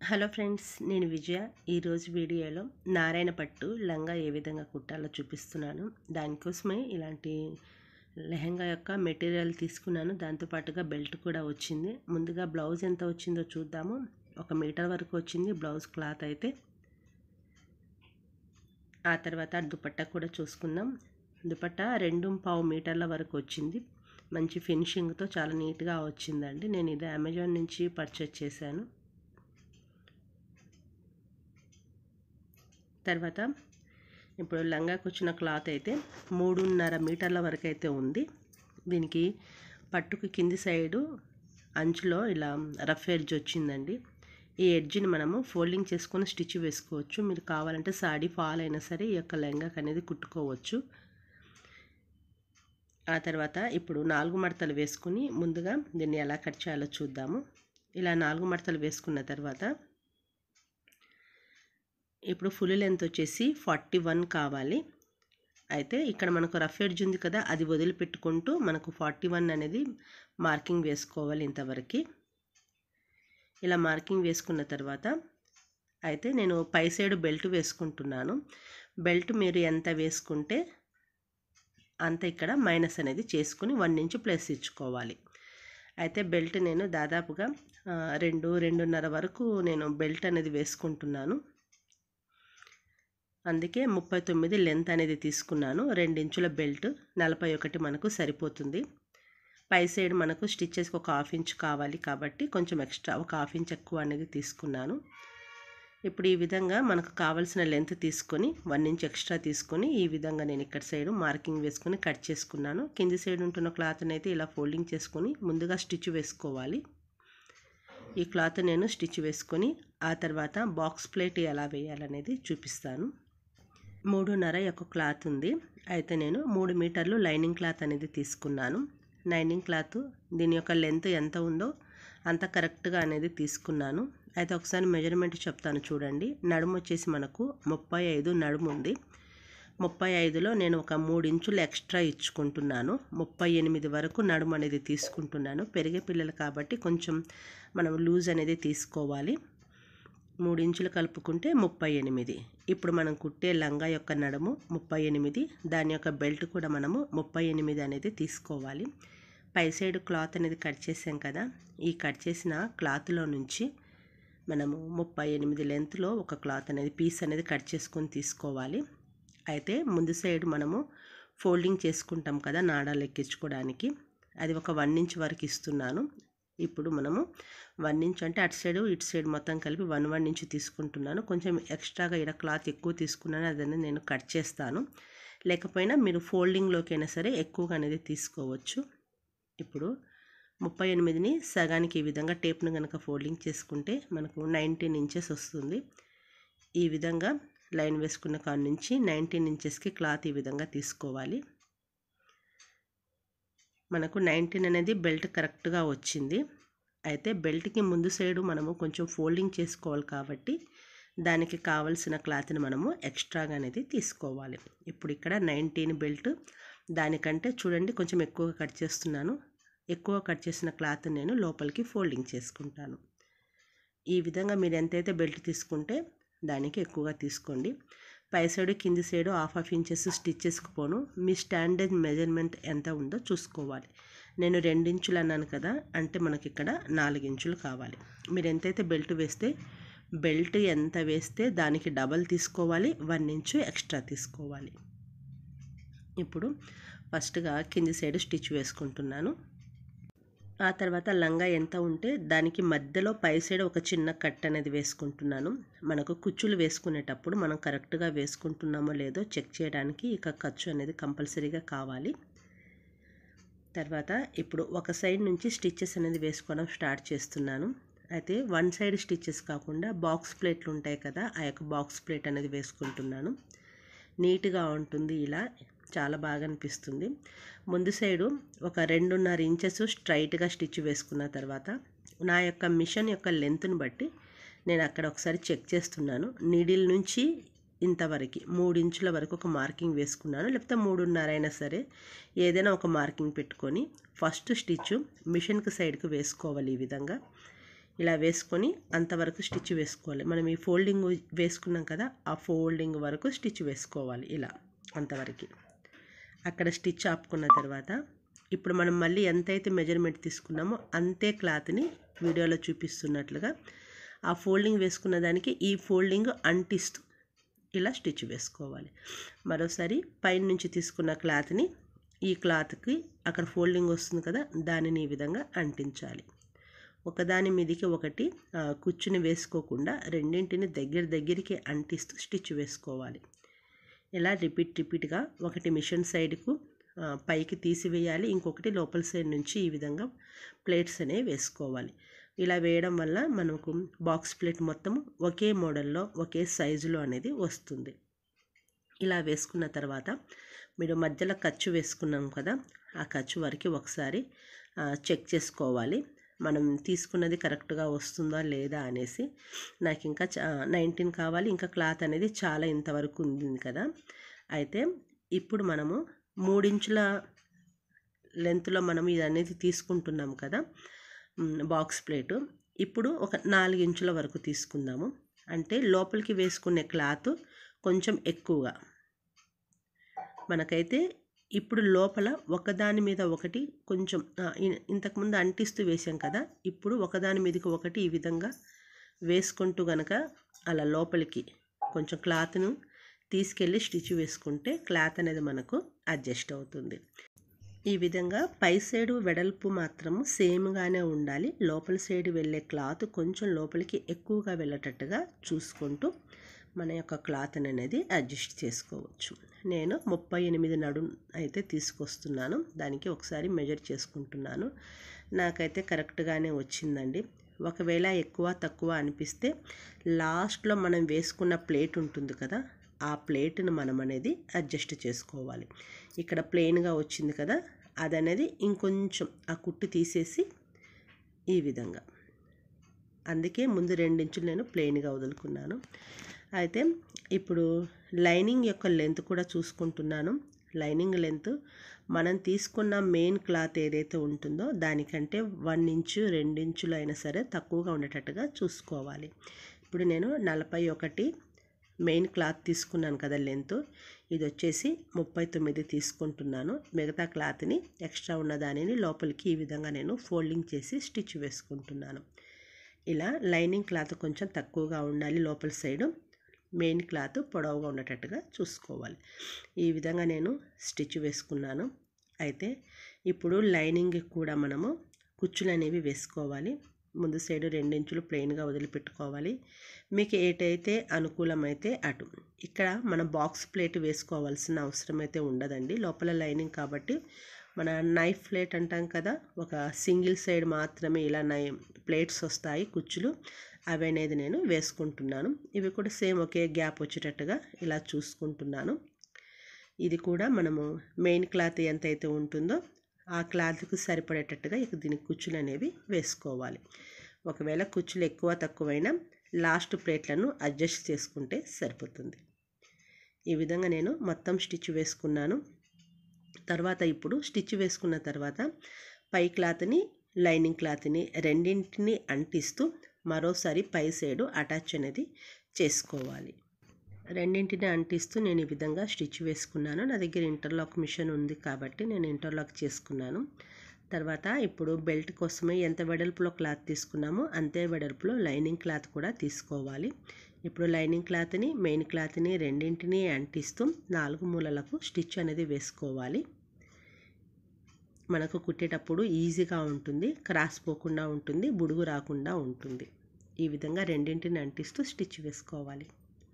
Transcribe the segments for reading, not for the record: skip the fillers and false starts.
Hello friends, నేను విజయ. ఈరోజు వీడియోలో నారాయణ పట్టు లంగా ఏ విధంగా కుట్టాలో చూపిస్తున్నాను. దానికోసమే ఇలాంటి లెహంగా యొక్క మెటీరియల్ తీసుకున్నాను. దాంతోపాటుగా బెల్ట్ కూడా వచ్చింది. ముందుగా బ్లౌజ్ ఎంత వచ్చిందో చూద్దాము. 1 మీటర్ వరకు వచ్చింది బ్లౌజ్ క్లాత్ అయితే. ఆ తర్వాత దుపట్టా కూడా చూసుకుందాం. దుపట్టా 2.5 మీటర్ల వరకు వచ్చింది. మంచి ఫినిషింగ్తో చాలా నీట్గా వచ్చిందండి. నేను ఇది అమెజాన్ నుంచి పర్చేస్ చేశాను. తర్వాత ఇప్పుడు లంగాకు వచ్చిన క్లాత్ అయితే 3.5 మీటర్ల వరకు అయితే ఉంది. దీనికి పట్టుకు కింది సైడు అంచులో ఇలా రఫ్ ఎడ్జ్ వచ్చిందండి. ఈ ఎడ్జ్ని మనము ఫోల్డింగ్ చేసుకొని స్టిచ్ వేసుకోవచ్చు. మీరు కావాలంటే సాడీ ఫాల్ అయినా సరే ఈ యొక్క లెహంగాకి అనేది కుట్టుకోవచ్చు. ఆ తర్వాత ఇప్పుడు 4 మడతలు వేసుకుని ముందుగా దీన్ని ఎలా కట్ చేయాలో చూద్దాము. ఇలా 4 మడతలు వేసుకున్న తర్వాత ఇప్పుడు ఫుల్ లెంత్ వచ్చేసి 41 కావాలి. అయితే ఇక్కడ మనకు రఫ్ ఎడ్జ్ ఉంది కదా, అది వదిలిపెట్టుకుంటూ మనకు 41 అనేది మార్కింగ్ వేసుకోవాలి. ఇంతవరకు ఇలా మార్కింగ్ వేసుకున్న తర్వాత అయితే నేను పై సైడ్ బెల్ట్ వేసుకుంటున్నాను. బెల్ట్ మీరు ఎంత వేసుకుంటే అంత ఇక్కడ మైనస్ అనేది చేసుకుని 1 ఇంచ్ ప్లస్ ఇచ్చుకోవాలి. అయితే బెల్ట్ నేను దాదాపుగా 2.5 వరకు నేను బెల్ట్ అనేది వేసుకుంటున్నాను. అందుకే 39 లెంత్ అనేది తీసుకున్నాను. 2 ఇంచుల బెల్ట్ 41 మనకు సరిపోతుంది. పై సైడ్ మనకు స్టిచ్చెస్కి ఒక 1/2 ఇంచ్ కావాలి కాబట్టి కొంచెం ఎక్స్ట్రా ఒక 1/2 ఇంచ్ ఎక్కువ అనేది తీసుకున్నాను. ఇప్పుడు ఈ విధంగా మనకు కావాల్సిన లెంత్ తీసుకొని 1 ఇంచ్ ఎక్స్ట్రా తీసుకొని ఈ విధంగా నేను ఇక్కడ సైడ్ మార్కింగ్ వేసుకొని కట్ చేసుకున్నాను. కింది సైడ్ ఉంటున్న క్లాత్ని అయితే ఇలా ఫోల్డింగ్ చేసుకొని ముందుగా స్టిచ్ వేసుకోవాలి. ఈ క్లాత్ నేను స్టిచ్ వేసుకొని ఆ తర్వాత బాక్స్ ప్లేట్ ఎలా వేయాలనేది చూపిస్తాను. 3.5 యొక్క క్లాత్ ఉంది. అయితే నేను 3 మీటర్లు లైనింగ్ క్లాత్ అనేది తీసుకున్నాను. లైనింగ్ క్లాత్ దీని యొక్క లెంత్ ఎంత ఉందో అంత కరెక్ట్గా అనేది తీసుకున్నాను. అయితే ఒకసారి మెజర్మెంట్ చెప్తాను చూడండి. నడుము వచ్చేసి మనకు 35 నడుము ఉంది. 35లో నేను ఒక 3 ఇంచులు ఎక్స్ట్రా ఇచ్చుకుంటున్నాను. 38 వరకు నడుము అనేది తీసుకుంటున్నాను. పెరిగే పిల్లలు కాబట్టి కొంచెం మనం లూజ్ అనేది తీసుకోవాలి. 3 ఇంచులు కలుపుకుంటే 38. ఇప్పుడు మనం కుట్టే లంగా యొక్క నడుము 38, దాని యొక్క బెల్ట్ కూడా మనము 38 అనేది తీసుకోవాలి. పై సైడ్ క్లాత్ అనేది కట్ చేసాం కదా, ఈ కట్ చేసిన క్లాత్లో నుంచి మనము 38 లెంత్లో ఒక క్లాత్ అనేది పీస్ అనేది కట్ చేసుకొని తీసుకోవాలి. అయితే ముందు సైడ్ మనము ఫోల్డింగ్ చేసుకుంటాం కదా నాడాలు ఎక్కించుకోవడానికి, అది ఒక 1 ఇంచ్ వరకు ఇస్తున్నాను. ఇప్పుడు మనము 1 ఇంచ్ అంటే అటు సైడ్ ఇటు సైడ్ మొత్తం కలిపి 1 ఇంచ్ తీసుకుంటున్నాను. కొంచెం ఎక్స్ట్రాగా ఇక్కడ క్లాత్ ఎక్కువ తీసుకున్నాను, అదన్నీ నేను కట్ చేస్తాను. లేకపోయినా మీరు ఫోల్డింగ్లోకైనా సరే ఎక్కువగా అనేది తీసుకోవచ్చు. ఇప్పుడు 38ని సగానికి ఈ విధంగా టేప్ను కనుక ఫోల్డింగ్ చేసుకుంటే మనకు 19 ఇంచెస్ వస్తుంది. ఈ విధంగా లైన్ వేసుకున్న కాడ నుంచి 19 ఇంచెస్కి క్లాత్ ఈ విధంగా తీసుకోవాలి. మనకు 19 అనేది బెల్ట్ కరెక్ట్గా వచ్చింది. అయితే బెల్ట్కి ముందు సైడు మనము కొంచెం ఫోల్డింగ్ చేసుకోవాలి కాబట్టి దానికి కావలసిన క్లాత్ని మనము ఎక్స్ట్రాగా అనేది తీసుకోవాలి. ఇప్పుడు ఇక్కడ 19 బెల్ట్, దానికంటే చూడండి కొంచెం ఎక్కువగా కట్ చేస్తున్నాను. ఎక్కువ కట్ చేసిన క్లాత్ నేను లోపలికి ఫోల్డింగ్ చేసుకుంటాను. ఈ విధంగా మీరు ఎంతైతే బెల్ట్ తీసుకుంటే దానికి ఎక్కువగా తీసుకోండి. పై సైడు కింది సైడు 1/2 ఇంచెస్ స్టిచ్చెస్కి పోను. మీ స్టాండర్డ్ మెజర్మెంట్ ఎంత ఉందో చూసుకోవాలి. నేను 2 ఇంచులు అన్నాను కదా, అంటే మనకి ఇక్కడ 4 ఇంచులు కావాలి. మీరు ఎంతైతే బెల్ట్ వేస్తే బెల్ట్ ఎంత వేస్తే దానికి డబల్ తీసుకోవాలి, 1 ఇంచు ఎక్స్ట్రా తీసుకోవాలి. ఇప్పుడు ఫస్ట్గా కింది సైడు స్టిచ్ వేసుకుంటున్నాను. ఆ తర్వాత లంగా ఎంత ఉంటే దానికి మధ్యలో పై సైడ్ ఒక చిన్న కట్ అనేది వేసుకుంటున్నాను. మనకు కుచ్చులు వేసుకునేటప్పుడు మనం కరెక్ట్గా వేసుకుంటున్నామో లేదో చెక్ చేయడానికి ఇక ఖర్చు అనేది కంపల్సరీగా కావాలి. తర్వాత ఇప్పుడు ఒక సైడ్ నుంచి స్టిచ్చెస్ అనేది వేసుకోవడం స్టార్ట్ చేస్తున్నాను. అయితే 1 సైడ్ స్టిచ్చెస్ కాకుండా బాక్స్ ప్లేట్లు ఉంటాయి కదా, ఆ యొక్క బాక్స్ ప్లేట్ అనేది వేసుకుంటున్నాను. నీట్గా ఉంటుంది, ఇలా చాలా బాగా అనిపిస్తుంది. ముందు సైడు ఒక 2.5 ఇంచెస్ స్ట్రైట్గా స్టిచ్ వేసుకున్న తర్వాత నా యొక్క మిషన్ యొక్క లెంత్ని బట్టి నేను అక్కడ ఒకసారి చెక్ చేస్తున్నాను. నీడిల్ నుంచి ఇంతవరకు 3 ఇంచుల వరకు ఒక మార్కింగ్ వేసుకున్నాను, లేకపోతే 3.5 అయినా సరే ఏదైనా ఒక మార్కింగ్ పెట్టుకొని ఫస్ట్ స్టిచ్ మిషన్కి సైడ్కి వేసుకోవాలి. ఈ విధంగా ఇలా వేసుకొని అంతవరకు స్టిచ్ వేసుకోవాలి. మనం ఈ ఫోల్డింగ్ వేసుకున్నాం కదా, ఆ ఫోల్డింగ్ వరకు స్టిచ్ వేసుకోవాలి. ఇలా అంతవరకు అక్కడ స్టిచ్ ఆపుకున్న తర్వాత ఇప్పుడు మనం మళ్ళీ ఎంతైతే మెజర్మెంట్ తీసుకున్నామో అంతే క్లాత్ని వీడియోలో చూపిస్తున్నట్లుగా ఆ ఫోల్డింగ్ వేసుకున్న దానికి ఈ ఫోల్డింగ్ అంటిస్తూ ఇలా స్టిచ్ వేసుకోవాలి. మరోసారి పైన నుంచి తీసుకున్న క్లాత్ని ఈ క్లాత్కి అక్కడ ఫోల్డింగ్ వస్తుంది కదా, దానిని ఈ విధంగా అంటించాలి. ఒకదాని మీదకి ఒకటి కుచ్చుని వేసుకోకుండా రెండింటిని దగ్గరికి అంటిస్తూ స్టిచ్ వేసుకోవాలి. ఇలా రిపీట్గా ఒకటి మిషన్ సైడ్కు పైకి తీసివేయాలి, ఇంకొకటి లోపల సైడ్ నుంచి ఈ విధంగా ప్లేట్స్ అనేవి వేసుకోవాలి. ఇలా వేయడం వల్ల మనకు బాక్స్ ప్లేట్ మొత్తం ఒకే మోడల్లో ఒకే సైజులో అనేది వస్తుంది. ఇలా వేసుకున్న తర్వాత మీరు మధ్యలో ఖర్చు వేసుకున్నాం కదా, ఆ ఖర్చు వరకు ఒకసారి చెక్ చేసుకోవాలి. మనం తీసుకున్నది కరెక్ట్గా వస్తుందా లేదా అనేసి. నాకు ఇంకా 19 కావాలి, ఇంకా క్లాత్ అనేది చాలా ఇంతవరకు ఉంది కదా. అయితే ఇప్పుడు మనము 3 ఇంచుల లెంత్లో మనం ఇది అనేది తీసుకుంటున్నాం కదా బాక్స్ ప్లేటు. ఇప్పుడు ఒక 4 ఇంచుల వరకు తీసుకుందాము. అంటే లోపలికి వేసుకునే క్లాత్ కొంచెం ఎక్కువగా మనకైతే ఇప్పుడు లోపల ఒకదాని మీద ఒకటి కొంచెం ఇంతకుముందు అంటిస్తూ వేసాం కదా, ఇప్పుడు ఒకదాని మీదకి ఒకటి ఈ విధంగా వేసుకుంటూ గనక అలా లోపలికి కొంచెం క్లాత్ను తీసుకెళ్ళి స్టిచ్ వేసుకుంటే క్లాత్ అనేది మనకు అడ్జస్ట్ అవుతుంది. ఈ విధంగా పై సైడు వెడల్పు మాత్రము సేమ్గానే ఉండాలి. లోపల సైడ్ వెళ్ళే క్లాత్ కొంచెం లోపలికి ఎక్కువగా వెళ్ళేటట్టుగా చూసుకుంటూ మన యొక్క క్లాత్ అనేది అడ్జస్ట్ చేసుకోవచ్చు. నేను 38 నడుం అయితే తీసుకొస్తున్నాను. దానికి ఒకసారి మెజర్ చేసుకుంటున్నాను. నాకైతే కరెక్ట్గానే వచ్చిందండి. ఒకవేళ ఎక్కువ తక్కువ అనిపిస్తే లాస్ట్లో మనం వేసుకున్న ప్లేట్ ఉంటుంది కదా, ఆ ప్లేట్ను మనం అనేది అడ్జస్ట్ చేసుకోవాలి. ఇక్కడ ప్లెయిన్గా వచ్చింది కదా, అది అనేది ఇంకొంచెం ఆ కుట్టు తీసేసి ఈ విధంగా, అందుకే ముందు 2 ఇంచులు నేను ప్లెయిన్గా వదులుకున్నాను. అయితే ఇప్పుడు లైనింగ్ యొక్క లెంత్ కూడా చూసుకుంటున్నాను. లైనింగ్ లెంత్ మనం తీసుకున్న మెయిన్ క్లాత్ ఏదైతే ఉంటుందో దానికంటే 1 ఇంచు 2 ఇంచులు అయినా సరే తక్కువగా ఉండేటట్టుగా చూసుకోవాలి. ఇప్పుడు నేను 41 మెయిన్ క్లాత్ తీసుకున్నాను కదా లెంత్, ఇది వచ్చేసి 39 తీసుకుంటున్నాను. మిగతా క్లాత్ని ఎక్స్ట్రా ఉన్న దానిని లోపలికి ఈ విధంగా నేను ఫోల్డింగ్ చేసి స్టిచ్ వేసుకుంటున్నాను. ఇలా లైనింగ్ క్లాత్ కొంచెం తక్కువగా ఉండాలి, లోపల సైడు మెయిన్ క్లాత్ పొడవుగా ఉండేటట్టుగా చూసుకోవాలి. ఈ విధంగా నేను స్టిచ్ వేసుకున్నాను. అయితే ఇప్పుడు లైనింగ్ కూడా మనము కుచ్చులు అనేవి వేసుకోవాలి. ముందు సైడు 2 ఇంచులు ప్లెయిన్గా వదిలిపెట్టుకోవాలి. మీకు ఏటైతే అనుకూలమైతే అటు. ఇక్కడ మనం బాక్స్ ప్లేట్ వేసుకోవాల్సిన అవసరం అయితే ఉండదండి, లోపల లైనింగ్ కాబట్టి. మన నైఫ్ ప్లేట్ అంటాం కదా, ఒక సింగిల్ సైడ్ మాత్రమే ఇలా ప్లేట్స్ వస్తాయి కుచ్చులు, అవి అనేది నేను వేసుకుంటున్నాను. ఇవి కూడా సేమ్ ఒకే గ్యాప్ వచ్చేటట్టుగా ఇలా చూసుకుంటున్నాను. ఇది కూడా మనము మెయిన్ క్లాత్ ఎంతైతే ఉంటుందో ఆ క్లాత్కు సరిపడేటట్టుగా ఇక దీనికి కుచ్చులు అనేవి వేసుకోవాలి. ఒకవేళ కుచ్చులు ఎక్కువ తక్కువైనా లాస్ట్ ప్లేట్లను అడ్జస్ట్ చేసుకుంటే సరిపోతుంది. ఈ విధంగా నేను మొత్తం స్టిచ్ వేసుకున్నాను. తర్వాత ఇప్పుడు స్టిచ్ వేసుకున్న తర్వాత పై క్లాత్ని లైనింగ్ క్లాత్ని రెండింటిని అంటిస్తూ మరోసారి పై సైడు అటాచ్ అనేది చేసుకోవాలి. రెండింటిని అంటిస్తూ నేను ఈ విధంగా స్టిచ్ వేసుకున్నాను. నా దగ్గర ఇంటర్లాక్ మిషన్ ఉంది కాబట్టి నేను ఇంటర్లాక్ చేసుకున్నాను. తర్వాత ఇప్పుడు బెల్ట్ కోసమే ఎంత వెడల్పులో క్లాత్ తీసుకున్నామో అంతే వెడల్పులో లైనింగ్ క్లాత్ కూడా తీసుకోవాలి. ఇప్పుడు లైనింగ్ క్లాత్ని మెయిన్ క్లాత్ని రెండింటిని అంటిస్తూ 4 మూలలకు స్టిచ్ అనేది వేసుకోవాలి. మనకు కుట్టేటప్పుడు ఈజీగా ఉంటుంది, క్రాస్ పోకుండా ఉంటుంది, బుడుగు రాకుండా ఉంటుంది. ఈ విధంగా రెండింటిని అంటిస్తూ స్టిచ్ వేసుకోవాలి.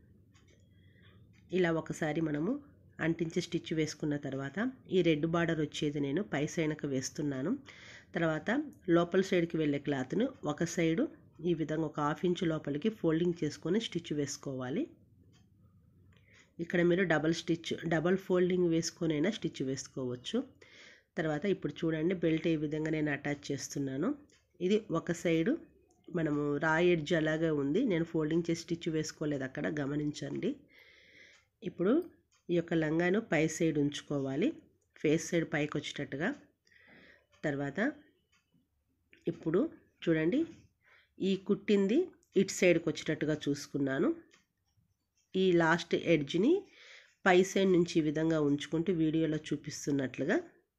ఇలా ఒకసారి మనము అంటించి స్టిచ్ వేసుకున్న తర్వాత ఈ రెడ్ బార్డర్ వచ్చేది నేను పై సైడ్కి వేస్తున్నాను. తర్వాత లోపల సైడ్కి వెళ్ళే క్లాత్ను ఒక సైడు ఈ విధంగా ఒక 1/2 ఇంచు లోపలికి ఫోల్డింగ్ చేసుకొని స్టిచ్ వేసుకోవాలి. ఇక్కడ మీరు డబల్ ఫోల్డింగ్ వేసుకొనైనా స్టిచ్ వేసుకోవచ్చు. తర్వాత ఇప్పుడు చూడండి బెల్ట్ ఈ విధంగా నేను అటాచ్ చేస్తున్నాను. ఇది ఒక సైడు మనము రా ఎడ్జ్ అలాగే ఉంది, నేను ఫోల్డింగ్ చేసి స్టిచ్ వేసుకోలేదు, అక్కడ గమనించండి. ఇప్పుడు ఈ యొక్క లంగాను పై సైడ్ ఉంచుకోవాలి, ఫేస్ సైడ్ పైకి వచ్చేటట్టుగా. తర్వాత ఇప్పుడు చూడండి ఈ కుట్టింది ఇటు సైడ్కి వచ్చేటట్టుగా చూసుకున్నాను. ఈ లాస్ట్ ఎడ్జ్ని పై సైడ్ నుంచి ఈ విధంగా ఉంచుకుంటూ వీడియోలో చూపిస్తున్నట్లుగా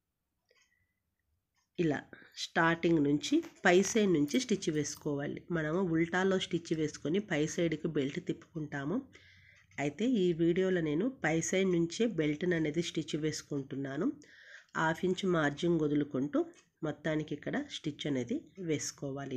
ఇలా స్టార్టింగ్ నుంచి పై సైడ్ నుంచి స్టిచ్ వేసుకోవాలి. మనము ఉల్టాలో స్టిచ్ వేసుకొని పై సైడ్కి బెల్ట్ తిప్పుకుంటాము. అయితే ఈ వీడియోలో నేను పై సైడ్ నుంచే బెల్ట్ని అనేది స్టిచ్ వేసుకుంటున్నాను. 1/2 ఇంచ్ మార్జిన్ వదులుకుంటూ మొత్తానికి ఇక్కడ స్టిచ్ అనేది వేసుకోవాలి.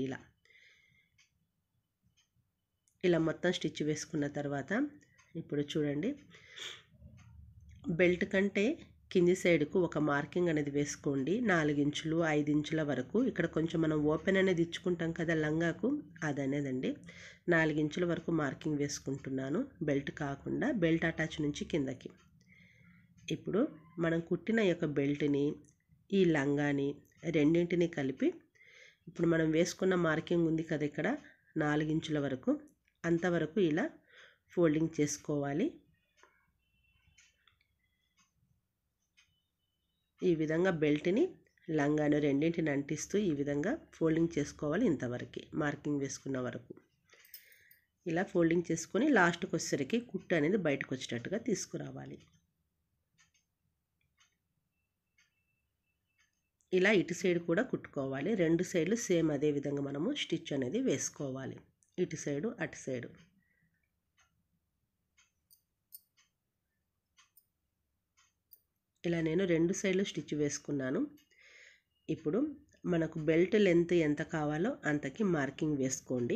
ఇలా మొత్తం స్టిచ్ వేసుకున్న తర్వాత ఇప్పుడు చూడండి, బెల్ట్ కంటే కింది సైడ్కు ఒక మార్కింగ్ అనేది వేసుకోండి. 4 ఇంచులు 5 ఇంచుల వరకు. ఇక్కడ కొంచెం మనం ఓపెన్ అనేది ఇచ్చుకుంటాం కదా లంగాకు, అదనేదండి 4 ఇంచుల వరకు మార్కింగ్ వేసుకుంటున్నాను. బెల్ట్ కాకుండా బెల్ట్ అటాచ్ నుంచి కిందకి. ఇప్పుడు మనం కుట్టిన యొక్క బెల్ట్ని ఈ లంగాని రెండింటిని కలిపి ఇప్పుడు మనం వేసుకున్న మార్కింగ్ ఉంది కదా ఇక్కడ 4 ఇంచుల వరకు, అంతవరకు ఇలా ఫోల్డింగ్ చేసుకోవాలి. ఈ విధంగా బెల్ట్ని లంగాను రెండింటిని అంటిస్తూ ఈ విధంగా ఫోల్డింగ్ చేసుకోవాలి. ఇంతవరకు మార్కింగ్ వేసుకున్న వరకు ఇలా ఫోల్డింగ్ చేసుకొని లాస్ట్కి వచ్చేసరికి కుట్టు అనేది బయటకు వచ్చేటట్టుగా తీసుకురావాలి. ఇలా ఇటు సైడ్ కూడా కుట్టుకోవాలి. 2 సైడ్లు సేమ్ అదే విధంగా మనము స్టిచ్ అనేది వేసుకోవాలి. ఇటు సైడు అటు సైడు. ఇలా నేను 2 సైడ్లు స్టిచ్ వేసుకున్నాను. ఇప్పుడు మనకు బెల్ట్ లెంత్ ఎంత కావాలో అంతకి మార్కింగ్ వేసుకోండి.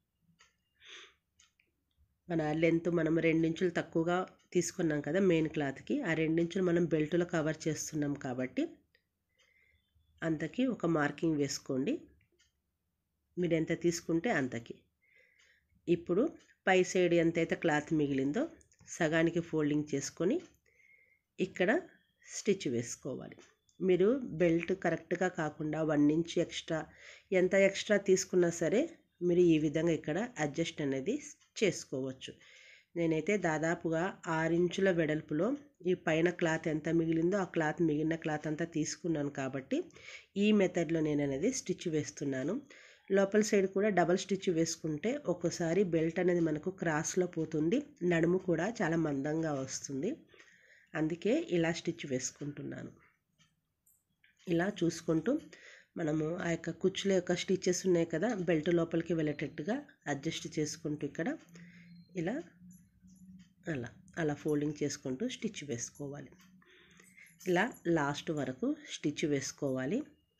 మన లెంత్ మనం 2 ఇంచులు తక్కువగా తీసుకున్నాం కదా మెయిన్ క్లాత్కి, ఆ 2 ఇంచులు మనం బెల్ట్లో కవర్ చేస్తున్నాం కాబట్టి అంతకి ఒక మార్కింగ్ వేసుకోండి. మీరు ఎంత తీసుకుంటే అంతకి. ఇప్పుడు పై సైడ్ ఎంతైతే క్లాత్ మిగిలిందో సగానికి ఫోల్డింగ్ చేసుకొని ఇక్కడ స్టిచ్ వేసుకోవాలి. మీరు బెల్ట్ కరెక్ట్గా కాకుండా 1 ఇంచ్ ఎక్స్ట్రా, ఎంత ఎక్స్ట్రా తీసుకున్నా సరే మీరు ఈ విధంగా ఇక్కడ అడ్జస్ట్ అనేది చేసుకోవచ్చు. నేనైతే దాదాపుగా 6 ఇంచుల వెడల్పులో ఈ పైన క్లాత్ ఎంత మిగిలిందో ఆ క్లాత్ మిగిలిన క్లాత్ అంతా తీసుకున్నాను కాబట్టి ఈ మెథడ్లో నేను అనేది స్టిచ్ వేస్తున్నాను. లోపల సైడ్ కూడా డబల్ స్టిచ్ వేసుకుంటే ఒక్కోసారి బెల్ట్ అనేది మనకు క్రాస్లో పోతుంది, నడుము కూడా చాలా మందంగా వస్తుంది. అందుకే ఇలా స్టిచ్ వేసుకుంటున్నాను. ఇలా చూసుకుంటూ మనము ఆ యొక్క కుచ్చుల యొక్క స్టిచెస్ ఉన్నాయి కదా బెల్ట్ లోపలికి వెళ్ళేటట్టుగా అడ్జస్ట్ చేసుకుంటూ ఇక్కడ ఇలా అలా ఫోల్డింగ్ చేసుకుంటూ స్టిచ్ వేసుకోవాలి. ఇలా లాస్ట్ వరకు స్టిచ్ వేసుకోవాలి.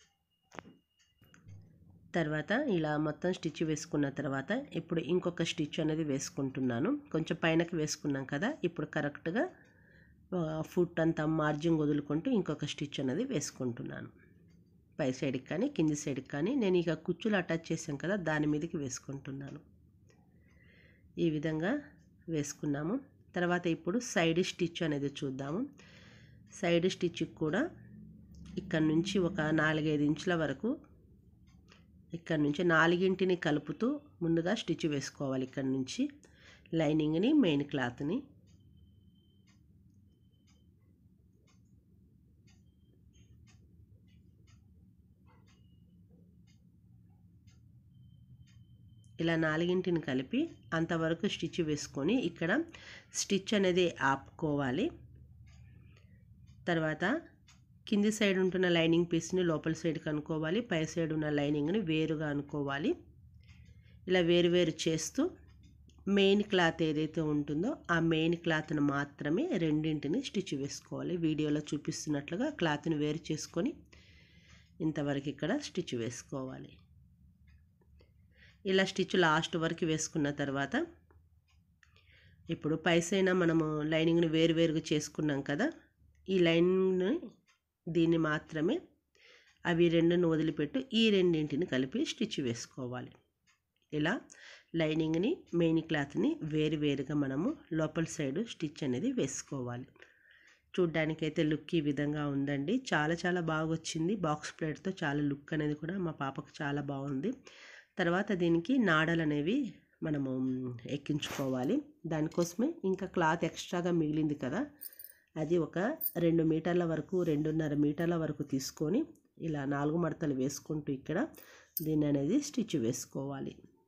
తర్వాత ఇలా మొత్తం స్టిచ్ వేసుకున్న తర్వాత ఇప్పుడు ఇంకొక స్టిచ్ అనేది వేసుకుంటున్నాను. కొంచెం పైనకి వేసుకున్నాం కదా, ఇప్పుడు కరెక్ట్గా ఫుట్ అంతా మార్జిన్ వదులుకుంటూ ఇంకొక స్టిచ్ అనేది వేసుకుంటున్నాను. పై సైడ్కి కానీ కింది సైడ్కి కానీ నేను ఇక కుచ్చులు అటాచ్ చేసాం కదా దాని మీదకి వేసుకుంటున్నాను. ఈ విధంగా వేసుకున్నాము. తర్వాత ఇప్పుడు సైడ్ స్టిచ్ అనేది చూద్దాము. సైడ్ స్టిచ్కి కూడా ఇక్కడ నుంచి ఒక 4-5 ఇంచుల వరకు ఇక్కడ నుంచి 4ని కలుపుతూ ముందుగా స్టిచ్ వేసుకోవాలి. ఇక్కడ నుంచి లైనింగ్ని మెయిన్ క్లాత్ని ఇలా 4ని కలిపి అంతవరకు స్టిచ్ వేసుకొని ఇక్కడ స్టిచ్ అనేది ఆపుకోవాలి. తర్వాత కింది సైడ్ ఉంటున్న లైనింగ్ పీస్ని లోపల సైడ్కి అనుకోవాలి, పై సైడ్ ఉన్న లైనింగ్ని వేరుగా అనుకోవాలి. ఇలా వేరు చేస్తూ మెయిన్ క్లాత్ ఏదైతే ఉంటుందో ఆ మెయిన్ క్లాత్ను మాత్రమే రెండింటిని స్టిచ్ వేసుకోవాలి. వీడియోలో చూపిస్తున్నట్లుగా క్లాత్ని వేరు చేసుకొని ఇంతవరకు ఇక్కడ స్టిచ్ వేసుకోవాలి. ఇలా స్టిచ్ లాస్ట్ వరకు వేసుకున్న తర్వాత ఇప్పుడు పై సైడ్ మనము లైనింగ్ని వేరుగా చేసుకున్నాం కదా, ఈ లైన్ని దీన్ని మాత్రమే అవి రెండును వదిలిపెట్టు ఈ రెండింటిని కలిపి స్టిచ్ వేసుకోవాలి. ఇలా లైనింగ్ని మెయిన్ క్లాత్ని వేరుగా మనము లోపల సైడ్ స్టిచ్ అనేది వేసుకోవాలి. చూడ్డానికైతే లుక్ ఈ విధంగా ఉందండి. చాలా బాగా వచ్చింది. బాక్స్ ప్లేట్తో చాలా లుక్ అనేది కూడా మా పాపకు చాలా బాగుంది. తర్వాత దీనికి నాడలు అనేవి మనము ఎక్కించుకోవాలి. దానికోసమే ఇంకా క్లాత్ ఎక్స్ట్రాగా మిగిలింది కదా, అది ఒక 2 మీటర్ల వరకు 2.5 మీటర్ల వరకు తీసుకొని ఇలా 4 మడతలు వేసుకుంటూ ఇక్కడ దీన్ని అనేది స్టిచ్ వేసుకోవాలి.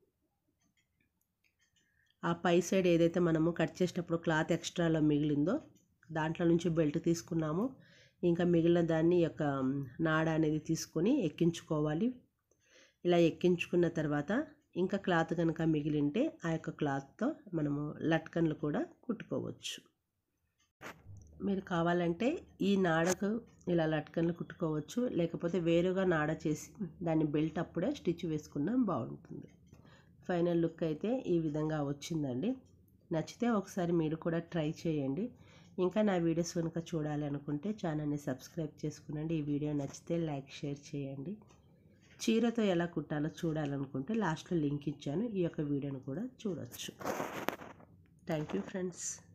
ఆ పై సైడ్ ఏదైతే మనము కట్ చేసేటప్పుడు క్లాత్ ఎక్స్ట్రాలో మిగిలిందో దాంట్లో నుంచి బెల్ట్ తీసుకున్నాము. ఇంకా మిగిలిన దాన్ని యొక్క నాడ అనేది తీసుకొని ఎక్కించుకోవాలి. ఇలా ఎక్కించుకున్న తర్వాత ఇంకా క్లాత్ కనుక మిగిలింటే ఆ యొక్క క్లాత్తో మనము లట్కన్లు కూడా కుట్టుకోవచ్చు. మీరు కావాలంటే ఈ నాడకు ఇలా లట్కన్లు కుట్టుకోవచ్చు, లేకపోతే వేరుగా నాడ చేసి దాన్ని బెల్ట్ అప్పుడే స్టిచ్ వేసుకున్నా బాగుంటుంది. ఫైనల్ లుక్ అయితే ఈ విధంగా వచ్చిందండి. నచ్చితే ఒకసారి మీరు కూడా ట్రై చేయండి. ఇంకా నా వీడియోస్ కనుక చూడాలి అనుకుంటే ఛానల్ని సబ్స్క్రైబ్ చేసుకునండి. ఈ వీడియో నచ్చితే లైక్ షేర్ చేయండి. చీరతో ఎలా కుట్టాలో చూడాలనుకుంటే లాస్ట్లో లింక్ ఇచ్చాను, ఈ యొక్క వీడియోను కూడా చూడవచ్చు. Thank you friends.